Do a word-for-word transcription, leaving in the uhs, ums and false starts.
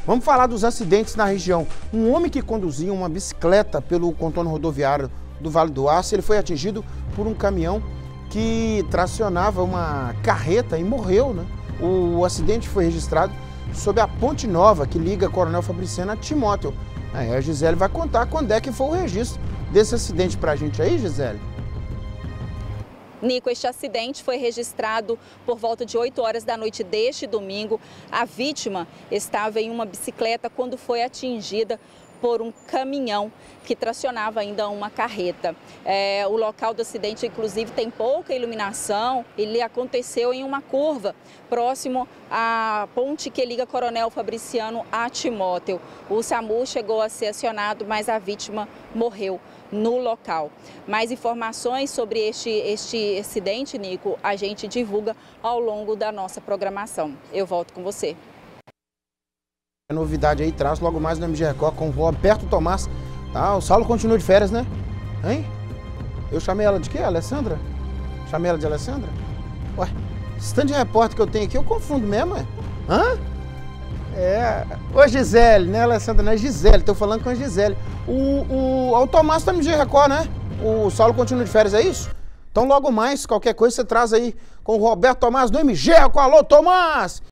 Vamos falar dos acidentes na região. Um homem que conduzia uma bicicleta pelo contorno rodoviário do Vale do Aço, ele foi atingido por um caminhão que tracionava uma carreta e morreu, né? O acidente foi registrado sob a Ponte Nova, que liga Coronel Fabriciano a Timóteo. Aí a Gisele vai contar quando é que foi o registro desse acidente pra gente aí, Gisele. Nico, este acidente foi registrado por volta de oito horas da noite deste domingo. A vítima estava em uma bicicleta quando foi atingida por um caminhão que tracionava ainda uma carreta. É, o local do acidente, inclusive, tem pouca iluminação. Ele aconteceu em uma curva próximo à ponte que liga Coronel Fabriciano a Timóteo. O SAMU chegou a ser acionado, mas a vítima morreu no local. Mais informações sobre este, este acidente, Nico, a gente divulga ao longo da nossa programação. Eu volto com você. A novidade aí traz logo mais no M G Record com o Roberto Tomás. Ah, o Saulo continua de férias, né? Hein? Eu chamei ela de quê? Alessandra? Chamei ela de Alessandra? Ué, esse tanto de repórter que eu tenho aqui, eu confundo mesmo, é? Hã? É. Ô Gisele, né, Alessandra? Não é Gisele, tô falando com a Gisele. O, o, o Tomás tá no M G Record, né? O Saulo continua de férias, é isso? Então logo mais, qualquer coisa você traz aí com o Roberto Tomás no M G Record. Alô, Tomás!